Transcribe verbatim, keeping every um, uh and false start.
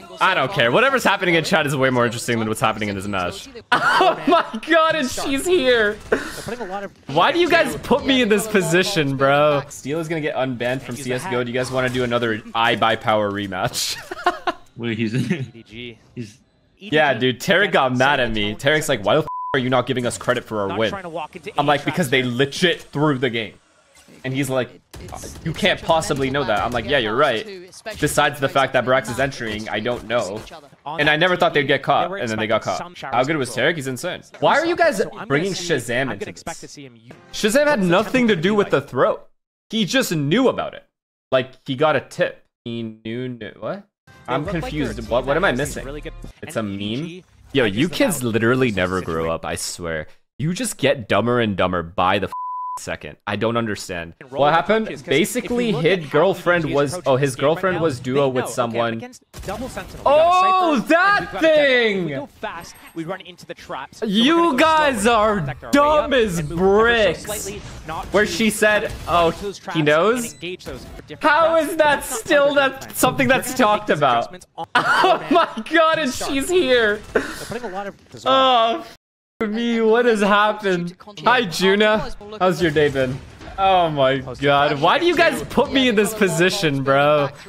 I don't care. Whatever's happening in chat is way more interesting than what's happening in this match. Oh my god, and she's here. Why do you guys put me in this position, bro? Steel is gonna get unbanned from C S G O. Do you guys want to do another iBuyPower rematch? Wait, he's he's yeah, dude. Tarek got mad at me. Tarek's like, why the f are you not giving us credit for our win? I'm like, because they legit threw the game. And he's like, you can't possibly know that. I'm like, yeah, you're right. Besides the fact that Brax is entering, I don't know. And I never thought they'd get caught, and then they got caught. How good was Tarek? He's insane. Why are you guys bringing ShahZaM into this? ShahZaM had nothing to do with the throw. He just knew about it. Like, he got a tip. He knew, knew what? I'm confused. What, what am I missing? It's a meme? Yo, you kids literally never grow up, I swear. You just get dumber and dumber by the second. I don't understand. What happened? Basically, his girlfriend was... Oh, his girlfriend was duo with someone... Oh, that thing! You guys are dumb as bricks. Where she said, oh, he knows? How is that still that something that's talked about? Oh my god, and she's here! Oh, me, what has happened? Hi, Juna. How's your day been? Oh my god, why do you guys put me in this position, bro?